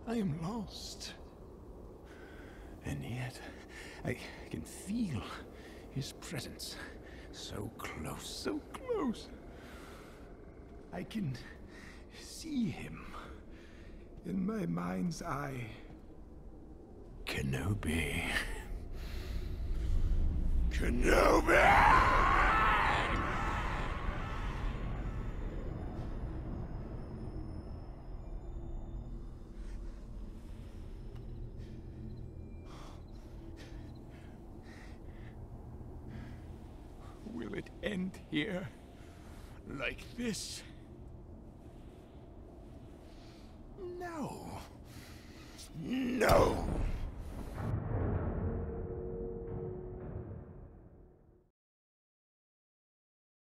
I am lost. And yet, I can feel his presence. So close, so close. I can see him in my mind's eye. Kenobi. Kenobi! Will it end here? Like this? No. No!